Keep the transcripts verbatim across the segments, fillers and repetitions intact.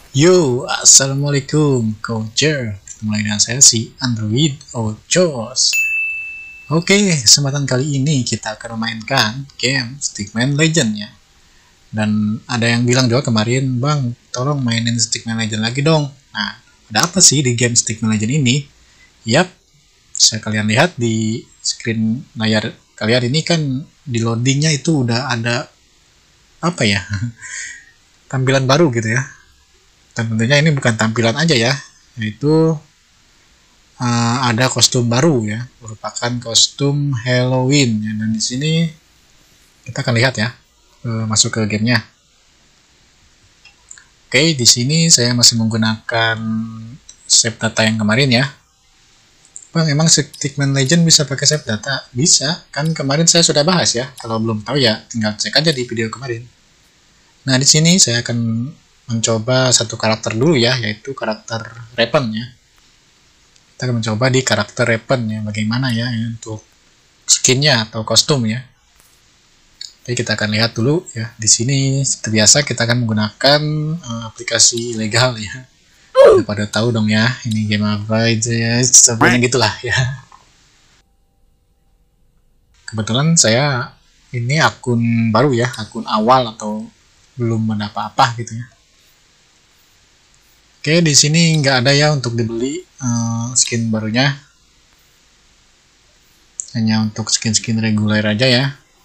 Yo, assalamualaikum, Coacher. Ketemu lagi dengan saya si Android Ochos. Oke, kesempatan kali ini kita akan memainkan game Stickman Legend ya. Dan ada yang bilang juga kemarin, Bang, tolong mainin Stickman Legend lagi dong. Nah, ada apa sih di game Stickman Legend ini? Yap, bisa kalian lihat di screen layar kalian ini kan di loadingnya itu udah ada apa ya? Tampilan baru gitu ya. Dan tentunya ini bukan tampilan aja ya, yaitu uh, ada kostum baru ya, merupakan kostum Halloween ya. Dan di sini kita akan lihat ya, uh, masuk ke gamenya. Oke, di sini saya masih menggunakan save data yang kemarin ya. Bang, emang Stickman Legend bisa pakai save data? Bisa, kan kemarin saya sudah bahas ya. Kalau belum tahu ya, tinggal cek aja di video kemarin. Nah, di sini saya akan mencoba satu karakter dulu ya, yaitu karakter Raven ya. Kita akan mencoba di karakter Raven ya, bagaimana ya, ya untuk skinnya atau kostum ya. Oke, kita akan lihat dulu ya. Di sini seperti biasa kita akan menggunakan uh, aplikasi ilegal ya. Udah pada tahu dong ya, ini game apa aja ya, sebenarnya gitulah ya. Kebetulan saya ini akun baru ya, akun awal atau belum ada apa-apa gitu ya. Oke, di sini nggak ada ya untuk dibeli uh, skin barunya. Hanya untuk skin-skin reguler aja ya.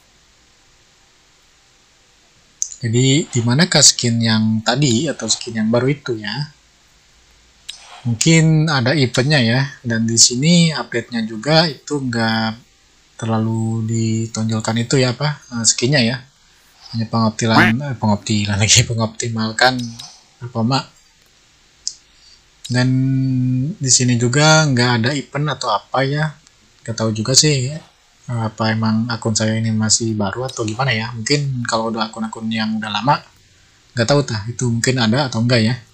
Jadi, di manakah skin yang tadi atau skin yang baru itu ya? Mungkin ada eventnya ya. Dan di sini update-nya juga itu nggak terlalu ditonjolkan itu ya apa uh, skinnya ya. Hanya pengoptilan, eh, pengoptilan lagi, pengoptimalkan performa. Dan di sini juga nggak ada event atau apa ya, nggak tahu juga sih apa emang akun saya ini masih baru atau gimana ya. Mungkin kalau udah akun-akun yang udah lama nggak tahu tah itu mungkin ada atau enggak ya.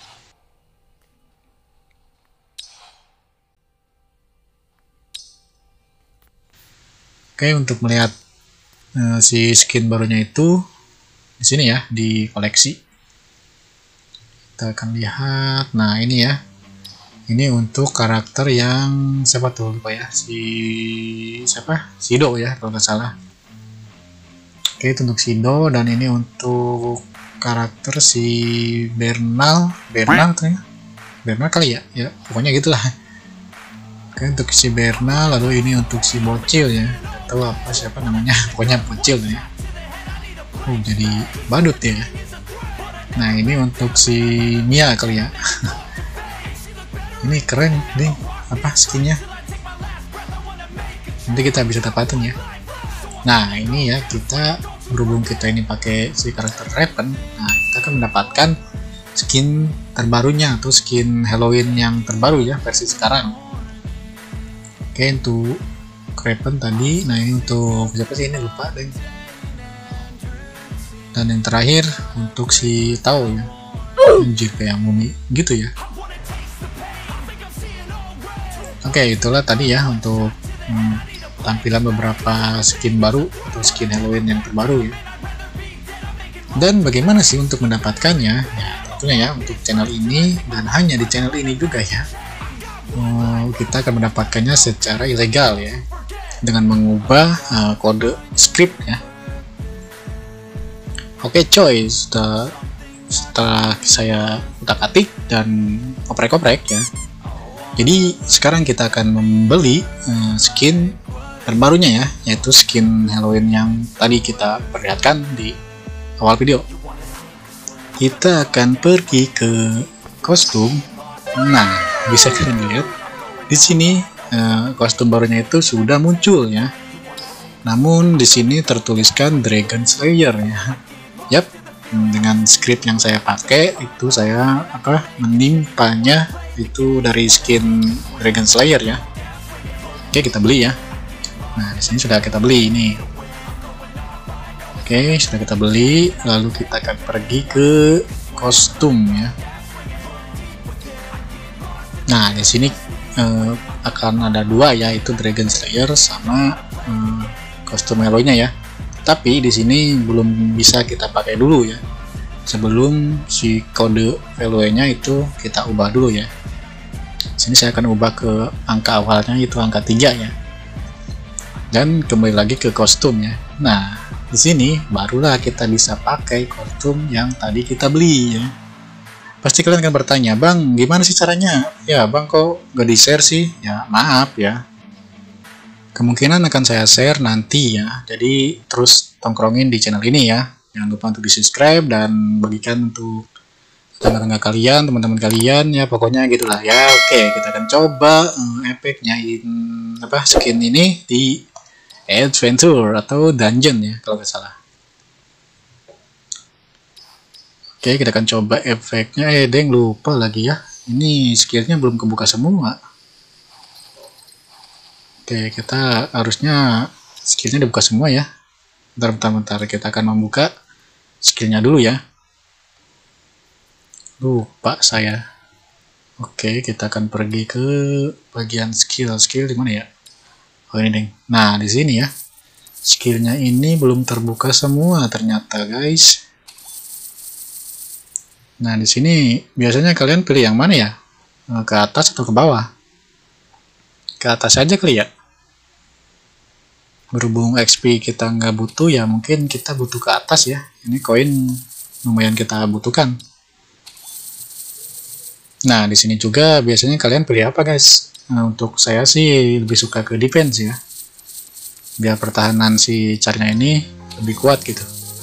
Oke, untuk melihat uh, si skin barunya itu di sini ya, di koleksi. Kita akan lihat, nah ini ya, ini untuk karakter yang siapa tuh lupa ya, si siapa, Sido ya kalau nggak salah. Oke, itu untuk Sido, dan ini untuk karakter si Bernal, Bernal tuh ya, Bernal kali ya, ya pokoknya gitulah. Oke, untuk si Bernal, lalu ini untuk si Bocil ya, nggak tahu apa siapa namanya, pokoknya Bocil ya. Oh, jadi badut ya. Nah, ini untuk si Mia kali ya. Ini keren nih, apa skinnya. Nanti kita bisa dapatin ya. Nah, ini ya, kita berhubung kita ini pakai si karakter Raven, nah kita akan mendapatkan skin terbarunya atau skin Halloween yang terbaru ya, versi sekarang. Oke, untuk Raven tadi. Nah, ini untuk siapa sih ini, lupa deh. Dan yang terakhir untuk si Tao ya, anjir kayak mumi gitu ya. Oke, itulah tadi ya untuk hmm, tampilan beberapa skin baru atau skin Halloween yang terbaru ya. Dan bagaimana sih untuk mendapatkannya? Ya tentunya ya untuk channel ini dan hanya di channel ini juga ya. Oh, kita akan mendapatkannya secara ilegal ya, dengan mengubah uh, kode script ya. Oke coy, setelah, setelah saya utak-atik dan oprek-oprek ya, jadi sekarang kita akan membeli uh, skin terbarunya ya, yaitu skin Halloween yang tadi kita perlihatkan di awal video. Kita akan pergi ke kostum. Nah, bisa kalian lihat di sini uh, kostum barunya itu sudah muncul ya. Namun di sini tertuliskan Dragon Slayer ya. Yap, dengan script yang saya pakai itu saya apa menimpanya itu dari skin Dragon Slayer ya. Oke, kita beli ya. Nah, di sini sudah kita beli ini. Oke, sudah kita beli, lalu kita akan pergi ke kostum ya. Nah, di sini eh, akan ada dua ya, itu Dragon Slayer sama eh, kostum Halloween-nya ya. Tapi di sini belum bisa kita pakai dulu ya. sebelum si kode value-nya itu kita ubah dulu ya. Sini saya akan ubah ke angka awalnya, itu angka tiga ya. Dan kembali lagi ke kostum ya. Nah, di sini barulah kita bisa pakai kostum yang tadi kita beli ya. Pasti kalian akan bertanya, "Bang, gimana sih caranya?" Ya, Bang, kok gak di-share sih? Ya, maaf ya. Kemungkinan akan saya share nanti ya. Jadi, terus tongkrongin di channel ini ya. Jangan lupa untuk di-subscribe dan bagikan untuk tetangga-tetangga kalian, teman-teman kalian ya, pokoknya gitulah ya. Oke, kita akan coba um, efeknya in apa skin ini di adventure atau dungeon ya kalau nggak salah. Oke, kita akan coba efeknya. Eh, deng, lupa lagi ya. Ini skillnya belum kebuka semua. Oke, kita harusnya skillnya dibuka semua ya. Bentar, bentar, bentar. Kita akan membuka skillnya dulu ya. Lupa saya. Oke, kita akan pergi ke bagian skill. Skill di mana ya? Oh, ini deng. Nah, di sini ya. Skillnya ini belum terbuka semua ternyata, guys. Nah, di sini biasanya kalian pilih yang mana ya? Ke atas atau ke bawah? Ke atas aja kali ya. Berhubung X P kita nggak butuh ya, mungkin kita butuh ke atas ya. Ini koin lumayan kita butuhkan. Nah, di sini juga biasanya kalian pilih apa, guys? Nah, untuk saya sih lebih suka ke defense ya. Biar pertahanan si Charnya ini lebih kuat gitu.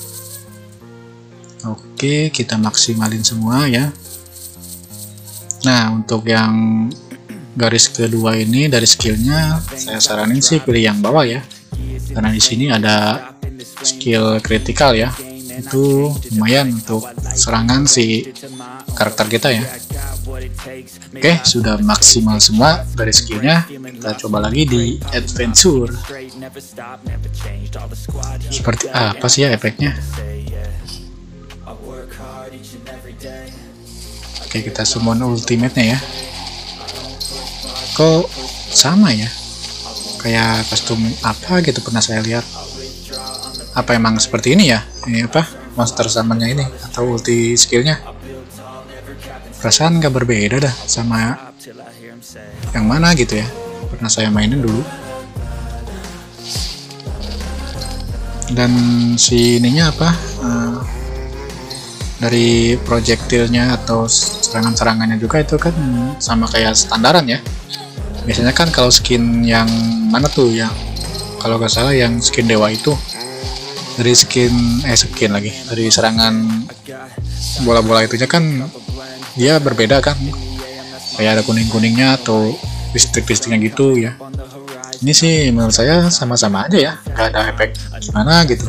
Oke, kita maksimalin semua ya. Nah, untuk yang garis kedua ini dari skillnya, saya saranin sih pilih yang bawah ya. Karena di sini ada skill kritikal ya. Itu lumayan untuk serangan si karakter kita ya. Oke, sudah maksimal semua dari skillnya. Kita coba lagi di adventure. Seperti apa sih ya efeknya? Oke, kita summon ultimate-nya ya. Kok sama ya? Kayak kostum apa gitu pernah saya lihat. Apa emang seperti ini ya? Ini apa? Monster summon-nya ini atau ulti skillnya? Perasaan nggak berbeda dah sama yang mana gitu ya. Pernah saya mainin dulu. Dan si ininya apa? Uh, dari projectilnya atau serangan-serangannya juga itu kan sama kayak standaran ya. Biasanya kan kalau skin yang mana tuh yang kalau nggak salah yang skin dewa itu dari skin eh skin lagi dari serangan bola-bola itunya kan dia berbeda kan, kayak ada kuning-kuningnya atau listrik-listriknya gitu ya. Ini sih menurut saya sama-sama aja ya, nggak ada efek gimana gitu.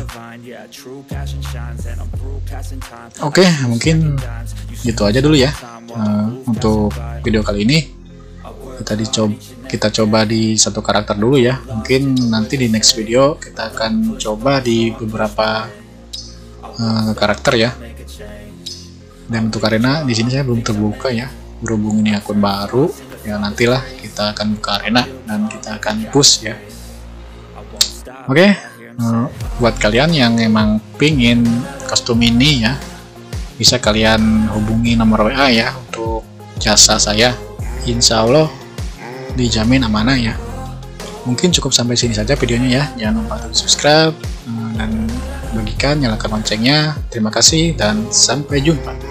Oke, mungkin gitu aja dulu ya uh, untuk video kali ini. Kita dicoba kita coba di satu karakter dulu ya. Mungkin nanti di next video kita akan coba di beberapa uh, karakter ya. Dan untuk arena di sini saya belum terbuka ya. Berhubung ini akun baru, ya nantilah kita akan buka arena dan kita akan push ya. Oke, uh, buat kalian yang emang pingin kostum ini ya, bisa kalian hubungi nomor W A ya untuk jasa saya. Insya Allah dijamin amanah ya. Mungkin cukup sampai sini saja videonya ya. Jangan lupa untuk subscribe dan bagikan, nyalakan loncengnya. Terima kasih dan sampai jumpa.